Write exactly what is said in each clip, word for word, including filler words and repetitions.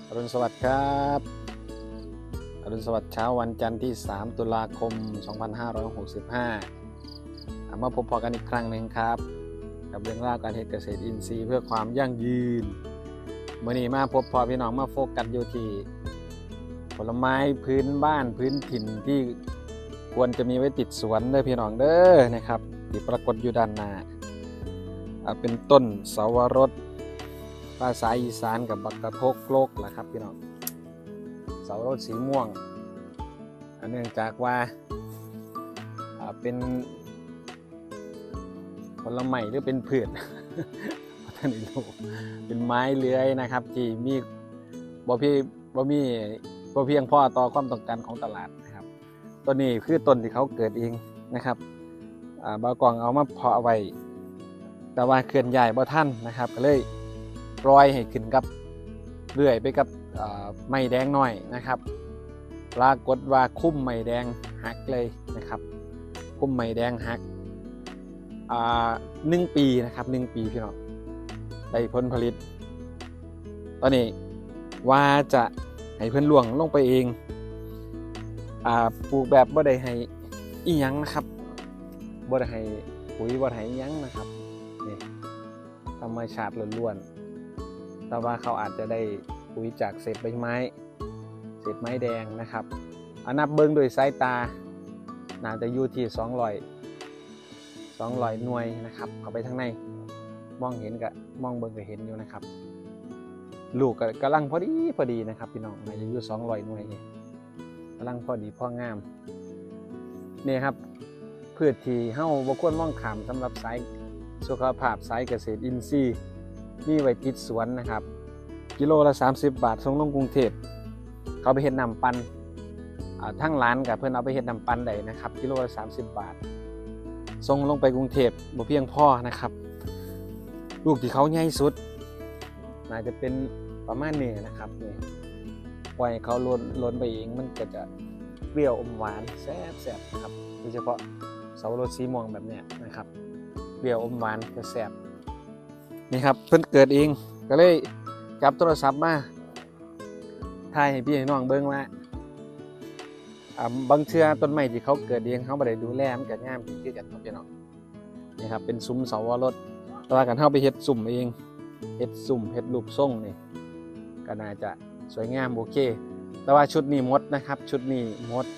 อรุณสวัสดิ์ครับอรุณสวัสดิ์เช้าวันจันทร์ที่สามตุลาคมสองพันห้าร้อยหกสิบห้ามาพบพอกันอีกครั้งหนึ่งครับกับเรื่องราวการเกษตรอินทรีย์เพื่อความยั่งยืนมื่อนี้มาพบพอพี่น้องมาโฟกัสอยู่ที่ผลไม้พื้นบ้านพื้นถิ่นที่ควรจะมีไว้ติดสวนเด้อพี่น้องเด้อนะครับที่ปรากฏอยู่ด้านหน้าเป็นต้นเสาวรสภาษาอีสานกับบักกะทกโลกแหละครับพี่น้องเสาวรสสีม่วงเนื่องจากว่าเป็นผลไม้หรือเป็นพืชท่านรู้เป็นไม้เลื้อยนะครับที่มีบ่พี่บ่มีบ่เพียงพอต่อความต้องการของตลาดนะครับต้นนี้คือต้นที่เขาเกิดเองนะครับบาวกองเอามาเพาะไว้แต่ว่าเคลื่อนย้ายบ่ทันนะครับก็เลยปล่อยให้ขึ้นกับเรื่อยไปกับไม้แดงน้อยนะครับปรากฏว่าคุ้มไม้แดงหักเลยนะครับคุ้มไม้แดงหักหนึ่งปีนะครับหนึ่งปีพี่น้องได้ผลผลิตตอนนี้ว่าจะให้เพื่อนล่วงลงไปเองอ่าปลูกแบบบ่ได้ให้อีหยังนะครับบ่ได้ให้ปุ๋ยบ่ได้ให้อีหยังนะครับนี่ธรรมชาติล้วนๆแต่ว่าเขาอาจจะได้ปุ๋ยจากเศษใบไม้เศษไม้แดงนะครับอันนับเบิ่งโดยสายตาน่าจะอยู่ที่สองร้อย สองร้อยหน่วยนะครับเข้าไปทางในมองเห็นกับมองเบิ่งก็เห็นอยู่นะครับลูกก็กำลังพอดีพอดีนะครับพี่น้องน่าจะอยู่สองร้อยหน่วยนี่กำลังพอดีพองามนี่ครับพืชที่เฮาบ่ควรมองข้ามสำหรับสายสุขภาพสายเกษตรอินทรีย์มีไว้ติดสวนนะครับกิโลละสามสิบบาทส่งลงกรุงเทพเขาไปเฮ็ดน้ำปั่นทั้งร้านกับเพิ่นเอาไปเฮ็ดน้ำปั่นได้นะครับกิโลละสามสิบบาทส่งลงไปกรุงเทพบ่เพียงพอนะครับลูกที่เขาใหญ่สุดน่าจะเป็นประมาณนี้นะครับนี่ปล่อยเขาล้นล้นไปเองมันก็จะเปรี้ยวอมหวานแซ่บๆนะครับโดยเฉพาะเสาวรสสีม่วงแบบเนี้ยนะครับเปรี้ยวอมหวานจะแซ่บนี่ครับเพิ่นเกิดเองก็เลยจับโทรศัพท์มาถ่ายให้พี่ให้น้องเบิ่งว่าบางเชือต้นไม้ที่เขาเกิดเองเขาไม่ได้ดูแลมันก็งามคือกันครับพี่น้องนี่ครับเป็นซุ้มเสาวรสแต่ว่ากันเข้าไปเฮ็ดซุ้มเองเฮ็ดซุ้มเฮ็ดรูปทรงนี่ก็น่าจะสวยงามโอเคแต่ว่าชุดนี้มดนะครับชุดนี้มด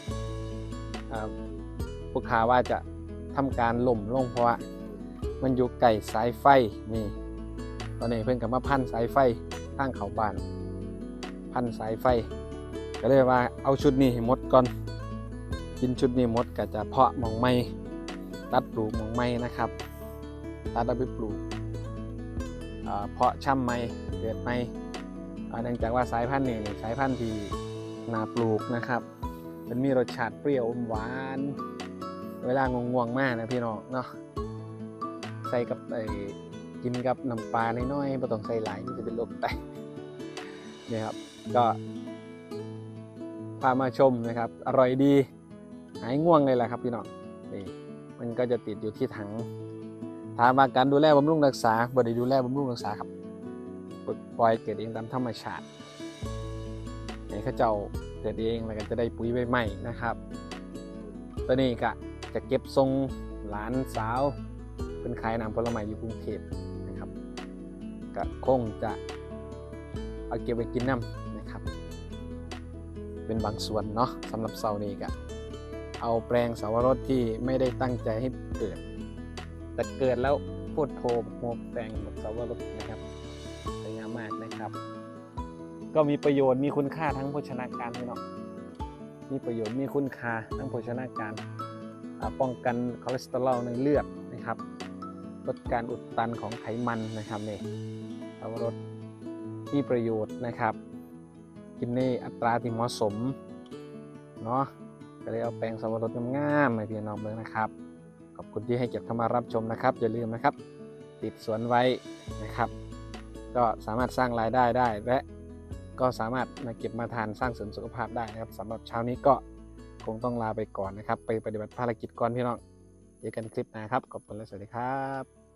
ผู้ค้าว่าจะทำการล่มลงเพราะว่ามันอยู่ใกล้สายไฟนี่ตอนนี้เพิ่นก็มาพันสายไฟทางเขาบ้านพันสายไฟก็เลยว่าเอาชุดนี้ให้หมดก่อนกินชุดนี้หมดก็จะเพาะหม่องไม้ตัดปลูกหม่องไม้นะครับตัดเอาไปปลูกเพาะช่ำไม้เกิดไม้เนื่องจากว่าสายพันธุ์นี้สายพันธุ์ที่น่าปลูกนะครับมันมีรสชาติเปรี้ยวอมหวานเวลางงวงมากนะพี่น้องเนาะใส่กับไอ้กินกับน้ำปลาน้อยๆไม่ต้องใส่หลายมันจะเป็นโรคไตนี่ครับก็พามาชมนะครับอร่อยดีหายง่วงเลยแหละครับพี่น้องนี่มันก็จะติดอยู่ที่ถังถามว่าการดูแลบำรุงรักษาบ่ได้ดูแลบำรุงรักษาครับปล่อยเกิดเองตามธรรมชาติให้เขาเจ้าเกิดเองแล้วก็จะได้ปุ๋ยใหม่ๆนะครับตัวนี้ก็จะเก็บทรงหลานสาวเป็นขายน้ำผลไม้อยู่กรุงเทพนะครับก็คงจะเอาเก็บไปกินน้ำนะครับเป็นบางส่วนเนาะสำหรับเสานี้ก็เอาแปลงเสาวรสที่ไม่ได้ตั้งใจให้เกิดแต่เกิดแล้วโพดโผล่โมกแปลงแบบเสาวรสนะครับสวยงามมากนะครับก็มีประโยชน์มีคุณค่าทั้งโภชนาการพี่น้องมีประโยชน์มีคุณค่าทั้งโภชนาการป้องกันคอเลสเตอรอลในเลือดนะครับลดการอุดตันของไขมันนะครับนี่เสาวรสมีประโยชน์นะครับกินในอัตราที่เหมาะสมเนาะก็เลยเอาแปลงเสาวรสงามๆให้พี่น้องเลยนะครับขอบคุณที่ให้เกียรติเข้ามารับชมนะครับอย่าลืมนะครับติดสวนไว้นะครับก็สามารถสร้างรายได้ได้และก็สามารถมาเก็บมาทานสร้างเสริมสุขภาพได้นะครับสำหรับเช้านี้ก็คงต้องลาไปก่อนนะครับไปปฏิบัติภารกิจก่อนพี่น้องเจอกันคลิปหน้าครับขอบคุณและสวัสดีครับ